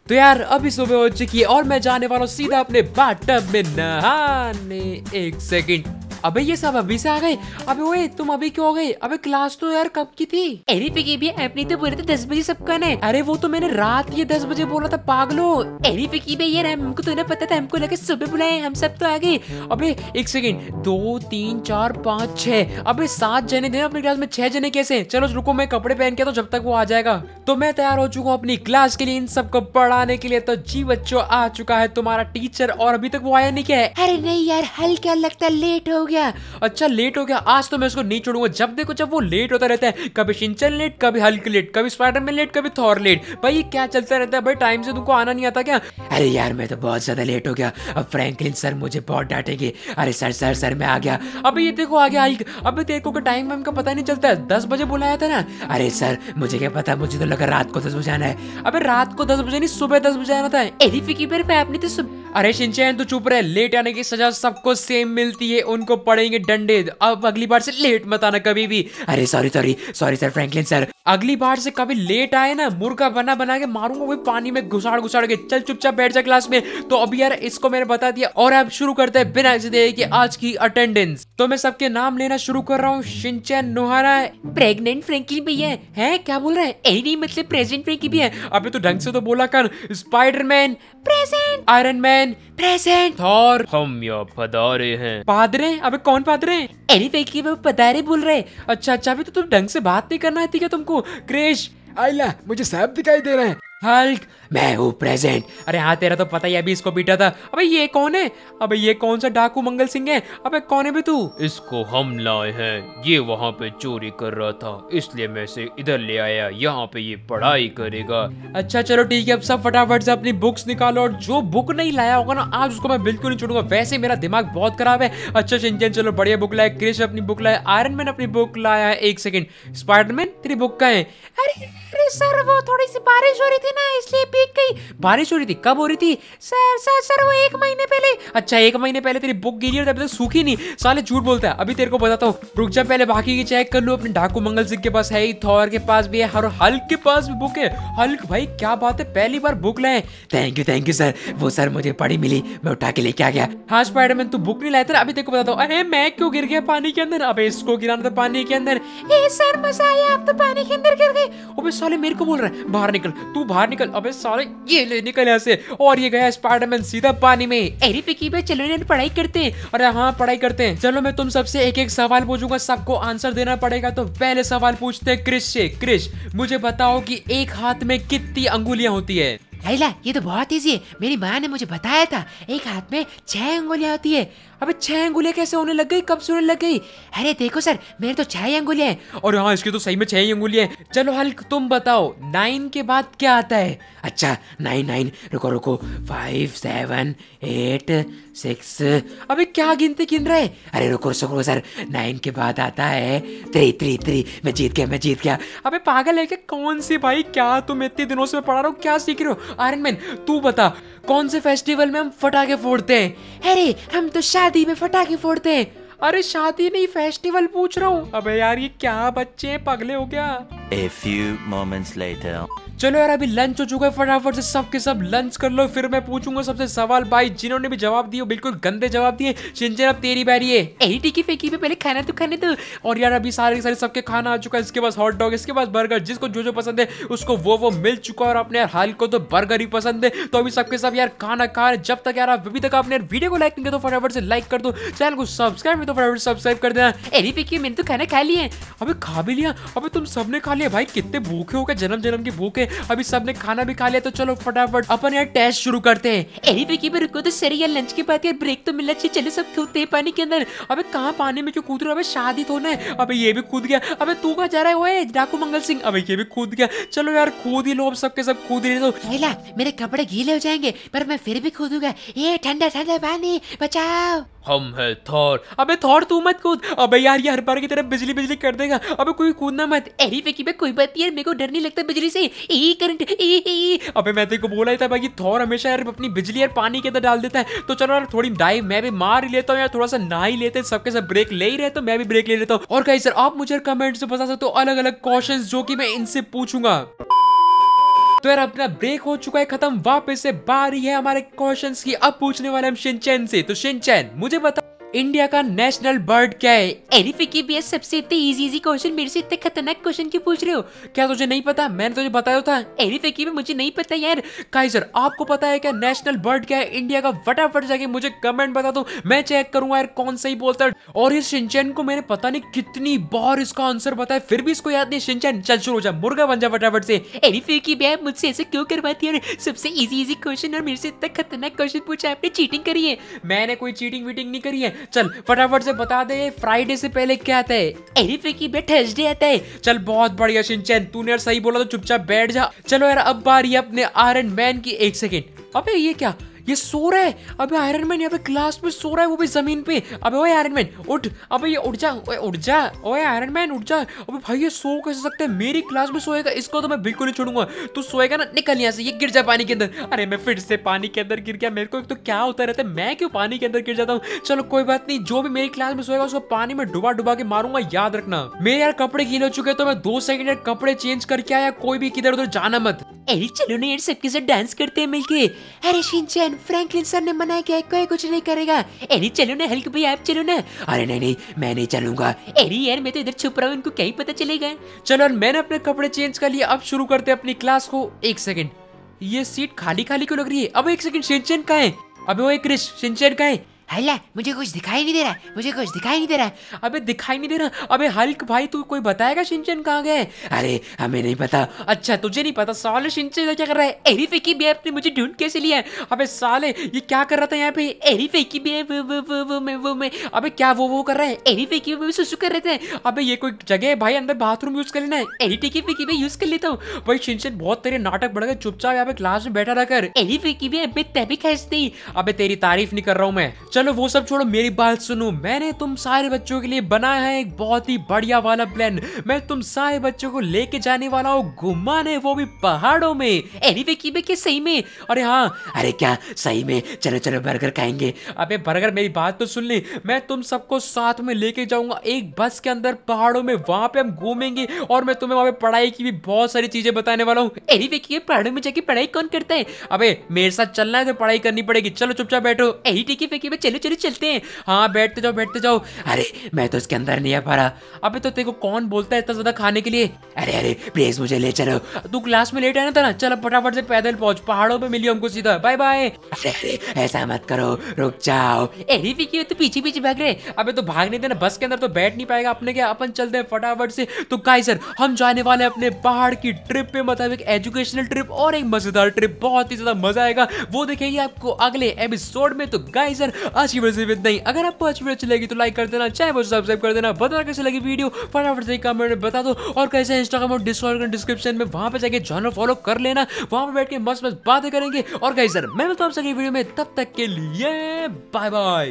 तो यार अभी सुबह हो चुकी है और मैं जाने वाला हूँ सीधा अपने बाथटब में नहाने। एक सेकंड, अबे ये सब अभी से आ गए? अबे ओए तुम अभी क्यों हो गए? अबे क्लास तो यार कब की थी? अरे फिकी भी अपनी तो बोले थे 10 बजे सबका है। अरे वो तो मैंने रात ये 10 बजे बोला था पागलो। अरे फिकी भी यार हमको तो ना पता था, हमको लगा सुबह बुलाए, हम सब तो आ गए। अबे एक सेकंड, 2 3 4 5 6, अबे 7 जने थे अपनी क्लास में, 6 जने कैसे? चलो रुको मैं कपड़े पहन के तो जब तक वो आ जाएगा। तो मैं तैयार हो चुका हूँ अपनी क्लास के लिए, इन सबको पढ़ाने के लिए। तो जी बच्चों, आ चुका है तुम्हारा टीचर और अभी तक वो आया नहीं क्या है? अरे नहीं यार, हल्का लगता लेट हो गया। अच्छा लेट हो गया, आज तो मैं उसको नहीं छोड़ूंगा। जब देखो जब वो लेट होता रहता है, कभी शिनचैन लेट, कभी हल्क लेट, कभी स्पाइडरमैन लेट, कभी थॉर लेट। भाई ये क्या चलता रहता है भाई? टाइम से तुमको आना नहीं आता क्या? अरे यार मैं तो बहुत ज्यादा लेट हो गया, अब फ्रैंकलिन सर मुझे बहुत डांटेंगे। अरे सर सर सर मैं आ गया। अबे ये देखो आ गया हल्क। अबे देखो का टाइम वाइम का पता नहीं चलता है। 10 बजे बुलाया था ना। अरे सर मुझे क्या पता, मुझे तो लगा रात को 10 बजे आना है। अबे रात को 10 बजे नहीं, सुबह 10 बजे आना था। अरे फिकी पर आपने तो अरे शिनचैन तो चुप रहे, लेट आने की सजा सबको सेम मिलती है, उनको पड़ेंगे डंडे। अब अगली बार से लेट मत आना कभी भी। अरे sorry sorry sorry sir Franklin sir. अगली बार से कभी लेट आए ना, मुर्गा बना बना के मारूंगा वही पानी में घुसाड़ घुसाड़ के। चल चुपचाप बैठ जा क्लास में। तो अभी यार इसको मैंने बता दिया और अब शुरू करते हैं बिना किसी देरी के आज की अटेंडेंस। तो मैं सबके नाम लेना शुरू कर रहा हूँ। शिनचैन, नोहारा, प्रेग्नेंट फ्रैंकलिन भैया है क्या बोल रहा है? अरे नहीं मतलब प्रेजेंट फ्रैंकी भी है। अबे तो ढंग से तो बोला कर। Spiderman present, iron man present, Thor, हम यहाँ पधारे हैं। पादरे। अबे कौन पादरे? अरे फिकी वो पधारे बोल रहे। अच्छा अच्छा, अभी तो तुम ढंग से बात नहीं करना आती क्या तुमको? क्रिश, आइला मुझे सब दिखाई दे रहा है। हल्क, मैं हूँ प्रेजेंट। अरे हाँ तेरा तो पता ही, अभी इसको पीटा था। अबे ये कौन है? अबे ये कौन सा डाकू मंगल सिंह है? अबे कौन है बे तू? इसको हम लाए हैं, ये वहाँ पे चोरी कर रहा था, इसलिए मैं इसे इधर ले आया, यहाँ पे ये पढ़ाई करेगा। अच्छा चलो ठीक है, अब सब फटाफट से अपनी बुक्स निकालो और जो बुक नहीं लाया होगा ना आज उसको मैं बिल्कुल नहीं छोड़ूंगा। वैसे मेरा दिमाग बहुत खराब है। अच्छा शिनचैन चलो बढ़िया बुक लाया, क्रिश अपनी बुक लाया, आयरन मैन अपनी बुक लाया है। एक सेकंड, स्पाइडरमैन तेरी बुक कहाँ है? अरे सर वो थोड़ी सी बारिश हो रही थी ना, इसलिए भीग गई। बारिश हो रही थी? कब हो रही थी? सर वो 1 महीने पहले। अच्छा 1 महीने पहले तेरी बुक गीली और अभी तक सूखी नहीं। साले झूठ बोलता है। अभी तेरे को बताता हूँ, रुक जा पहले बाकी की चेक कर लो। अपने डाकू मंगल सिंह के पास है ही, थॉर के पास भी है और हल्क के पास भी बुक है। हल्क भाई क्या बात है, पहली बार बुक लाए। Thank you sir. वो सर मुझे पढ़ी मिली, मैं उठा के लेके आ गया। हाँ स्पाइडरमैन तू बुक नहीं लाया था? अभी तेरे को बताता हूँ। अरे मैं क्यों गिर गया पानी के अंदर? अबे इसको गिराना था पानी के अंदर। सर मजा आया, आप तो पानी के अंदर गिर गए। अबे साले मेरे को बोल रहा है बाहर निकल, तू बाहर निकल। अबे साले ये ले निकल यहाँ से। और ये गया स्पाइडरमैन सीधा पानी में। अरे फिकी भाई चलो यार पढ़ाई करते हैं। अरे हाँ पढ़ाई करते हैं। चलो मैं तुम सबसे एक एक सवाल पूछूंगा, सबको आंसर देना पड़ेगा। तो पहले सवाल पूछते हैं क्रिश से। क्रिश मुझे बताओ कि एक हाथ में कितनी अंगुलियां होती है? लाइला ये तो बहुत ईजी है, मेरी माँ ने मुझे बताया था। एक हाथ में 6 अंगुलियां होती है। अबे 6 अंगुलियां कैसे होने लग गई? कब से होने लग गई? अरे देखो सर मेरे तो 6 अंगुलियां हैं। और हाँ इसकी तो सही में 6 ही अंगुलियां हैं। चलो हल्क तुम बताओ 9 के बाद क्या आता है? अच्छा 9 रुको 5 7 8 6। अबे क्या गिनती गिन रहा है? अरे रुको सर, 9 के बाद आता है 3। मैं जीत गया। अबे पागल है क्या? कौन सी भाई, क्या तुम इतने दिनों से पढ़ा रहे हो, क्या सीख रहे हो? आयरन मैन तू बता, कौन से फेस्टिवल में हम फटाके फोड़ते हैं? अरे हम तो शादी में फटाके फोड़ते हैं। अरे शादी नहीं फेस्टिवल पूछ रहा हूँ। अबे यार ये क्या बच्चे हैं, पगले हो गया। A few moments later. चलो यार अभी लंच हो चुका है, फटाफट से सब के सब लंच कर लो, फिर मैं पूछूंगा सबसे सवाल। भाई जिन्होंने भी जवाब दिए बिल्कुल गंदे जवाब दिए। शिनचैन अब तेरी बारी है। टिकी फेंकी में पहले खाना तो खाने दो। और यार अभी सारे के सारे सबके खाना आ चुका है। इसके पास हॉट डॉग, इसके पास बर्गर, जिसको जो जो पसंद है उसको वो मिल चुका है। और अपने यार हाल को तो बर्गर ही पसंद है। तो अभी सबके सब यार खाना खा रहे। जब तक यार आप अभी तक आपने वीडियो को लाइक नहीं किया तो फटाफट से लाइक कर दो, चैनल को सब्सक्राइब नहीं तो फटाफट सब्सक्राइब कर देना। फेंकी मैंने तो खाना खा लिया। अबे खा भी लिया? अबे तुम सबने खा लिया? भाई कितने भूखे हो गए, जन्म जन्म की भूख है। अभी सबने खाना भी खा लिया। तो चलो फटाफट अपन यार टेस्ट शुरू करते हैं। अरे फेंकी पर रुको तो सर, यार लंच के बाद यार ब्रेक तो मिलना चाहिए। चलो सब कूदते हैं पानी के अंदर। अबे कहाँ पानी में क्यों कूद रहे हो? अबे शादी तो ना है। अबे ये भी कूद गया। अबे तू कहाँ जा रहा है? ओए डाकू मंगल सिंह, अबे ये भी कूद गया। चलो यार कूद ही लो, अब सबके सब कूद रहे। तो लाइला मेरे कपड़े गीले हो जाएंगे पर मैं फिर भी कूदूंगा। ये ठंडा ठंडा पानी बचाओ। हम है थॉर। अबे थॉर तू मत कूद। अबे यार ये हर बार की तरह बिजली बिजली कर देगा। अबे कोई कूदना मत। अरे फेंकी पे कोई बात नहीं यार, मेरे को डर नहीं लगता बिजली से। करंट। अबे मैं तेरे को बोला ही था भाई, थॉर हमेशा यार अपनी बिजली यार पानी के अंदर डाल देता है। तो चलो यार थोड़ी डाइव मैं भी मार ही लेता हूँ यार, थोड़ा सा नहा ही लेते हैं। सबके सब ब्रेक ले ही रहे तो मैं भी ब्रेक ले लेता हूँ। और कहीं सर आप मुझे कमेंट से बता सकते हो अलग अलग क्वेश्चंस जो कि मैं इनसे पूछूंगा। तो यार अपना ब्रेक हो चुका है खत्म, वापस से बारी है हमारे क्वेश्चंस की। अब पूछने वाले हम शिनचैन से। तो शिनचैन मुझे बता, इंडिया का नेशनल बर्ड क्या है? अरे फिकी भैया, सबसे इतने इजी क्वेश्चन मेरे से इतने खतरनाक क्वेश्चन क्यों पूछ रहे हो? क्या तुझे नहीं पता? मैंने तुझे बताया था। अरे फिकी भैया, मुझे नहीं पता यार। काइजर आपको पता है क्या नेशनल बर्ड क्या है इंडिया का? फटाफट जाके मुझे कमेंट बता दो, मैं चेक करूंगा यार कौन सही बोलता है। और इस शिनचैन को मैंने पता नहीं कितनी बार इसका आंसर बताया, फिर भी इसको याद नहीं। शिनचैन चल शुरू हो जा, मुर्गा बन जा फटाफट से। अरे फिकी भैया, मुझसे ऐसे क्यों करवाती है? सबसे इजी क्वेश्चन और मेरे से इतना खतरनाक क्वेश्चन पूछा, आपने चीटिंग करी है। मैंने कोई चीटिंग वीटिंग नहीं करी है। चल फटाफट से बता दे, फ्राइडे से पहले क्या आता है? अरे फिकी भैया, थर्सडे आता है। चल बहुत बढ़िया शिनचैन, तूने यार सही बोला तो चुपचाप बैठ जा। चलो यार अब बारी है अपने आयरन मैन की। एक सेकेंड, अबे ये क्या, ये सो रहा है? अबे आयरन मैन यहाँ पे क्लास में सो रहा है, वो भी जमीन पे। अबे ओए आयरन मैन उठ, अबे ये उठ जा, ओए उठ जा, ओए आयरन मैन उठ जा। अबे भाई ये सो कैसे सकते हैं? मेरी क्लास में सोएगा, इसको तो मैं बिल्कुल नहीं छोड़ूंगा। तू सोएगा ना, निकल यहाँ से, ये गिर जा पानी के अंदर। अरे मैं फिर से पानी के अंदर गिर गया। मेरे को एक तो क्या होता रहता है, मैं क्यों पानी के अंदर गिर जाता हूँ। चलो कोई बात नहीं, जो भी मेरी क्लास में सोएगा उसको पानी में डुबा डुबा के मारूंगा, याद रखना। मेरे यार कपड़े गीले हो चुके, तो मैं 2 सेकंड कपड़े चेंज करके आया, कोई भी किधर उधर जाना मत। अरे चलो ना यार, सबके साथ डांस करते हैं मिलके। अरे शिनचैन, फ्रैंकलिन सर ने मना किया है, कोई कुछ नहीं करेगा। अरे चलो ना हल्क भाई, आप चलो ना। अरे नहीं नहीं, मैं नहीं चलूंगा। अरे यार, मैं तो इधर छुप रहा हूँ, इनको क्या ही पता चलेगा। चलो यार मैंने अपने कपड़े चेंज कर लिए, अब शुरू करते हैं अपनी क्लास को। एक सेकंड, ये सीट खाली खाली क्यों लग रही है? अब एक सेकंड, शिनचैन कहाँ है? अबे वो क्रिश, शिनचैन कहाँ है? हल्ला, मुझे कुछ दिखाई नहीं दे रहा, मुझे कुछ दिखाई नहीं दे रहा। अबे दिखाई नहीं दे रहा? अबे हल्क भाई तू कोई बताएगा शिनचैन कहाँ गए? अरे हमें नहीं पता। अच्छा तुझे नहीं पता? साले शिनचैन क्या कर रहा है? अरे फिकी भैया, आपने मुझे ढूंढ कैसे लिया? अबे साले ये क्या कर रहा था यहाँ पे? अरे फिकी भैया, वो मैं। अबे क्या वो कर रहा है? अरे फिकी भैया, सुसु कर रहे थे। अबे ये कोई जगह है भाई, अंदर बाथरूम यूज कर लेना है। अरे ठीक है फिकी भैया, यूज कर लेता हूँ। भाई शिनचैन बहुत तेरे नाटक बढ़ गए, चुपचाप यहाँ पे क्लास में बैठा रहकर। अरे फिकी भैया, मैं तभी खास नहीं। अबे तेरी तारीफ नहीं कर रहा हूँ मैं। चलो वो सब छोड़ो, मेरी बात सुनो। मैंने तुम सारे बच्चों के लिए बनाया है एक बहुत ही बढ़िया वाला प्लान। मैं तुम सारे बच्चों को लेके जाने वाला हूँ घुमाने, वो भी पहाड़ों में। अरे फिकी भैया, क्या सही में? अरे हाँ। अरे क्या सही में? चलो चलो बर्गर खाएंगे। अबे बर्गर, मेरी बात तो सुन ले। मैं तुम सबको साथ में लेके जाऊंगा एक बस के अंदर पहाड़ों में, वहां पे हम घूमेंगे और मैं तुम्हें वहां पे पढ़ाई की भी बहुत सारी चीजें बताने वाला हूँ। अरे फिकी भैया, पहाड़ों में जाके पढ़ाई कौन करता है? अबे मेरे साथ चलना है तो पढ़ाई करनी पड़ेगी। चलो चुपचाप बैठो। अरे ठीक है फिकी भैया, चलो चलो चलते हैं। हाँ बैठते जाओ बैठते जाओ। अरे मैं तो इसके अंदर नहीं आ पा रहा। अबे तो तेरे को कौन बोलता है इतना ज्यादा खाने के लिए? अरे अरे प्लीज मुझे ले चलो। तू क्लास में लेट आया था ना, चल अब फटाफट से पैदल पहुंच, पहाड़ों पे मिलियो हमको सीधा। Bye bye. अरे अरे ऐसा मत करो, रुक जाओ। अरे फिकी भैया, तो पीछे पीछे भाग रहे। अबे तो भाग नहीं देना, बस के अंदर तो बैठ नहीं पाएगा अपने, क्या अपन चलते हैं फटाफट से। तो गाइस हम जाने वाले हैं अपने पहाड़ की ट्रिप पे, मतलब एक एजुकेशनल ट्रिप और एक मजेदार ट्रिप, बहुत ही ज्यादा मजा आएगा, वो देखेंगे आपको अगले एपिसोड में। तो गाइस आज की वीडियो इतना ही। अगर आपको अच्छी वीडियो अच्छी लगी तो लाइक कर देना, चाहे वो सब्सक्राइब कर देना। बताना कैसे लगी वीडियो फटाफट से कमेंट में बता दो। और कैसे इंस्टाग्राम और डिस्कॉर्ड डिस्क्रिप्शन में, वहां पे जाके चैनल फॉलो कर लेना, वहां पे बैठ के मस्त मस्त बातें करेंगे। और गाइस मैं मिलता हूं आपसे अगली वीडियो में, तब तक के लिए बाय बाय।